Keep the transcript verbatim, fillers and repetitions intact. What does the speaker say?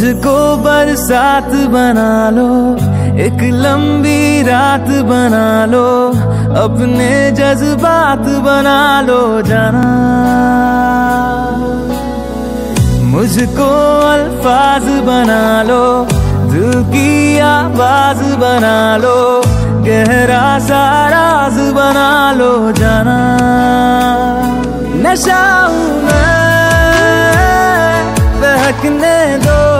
मुझको बरसात बना लो, एक लंबी रात बना लो, अपने जज्बात बना लो जाना। मुझको अल्फाज बना लो, दिल की आवाज बना लो, गहरा सा राज बना लो जाना। नशा हूं मैं, बहकने दो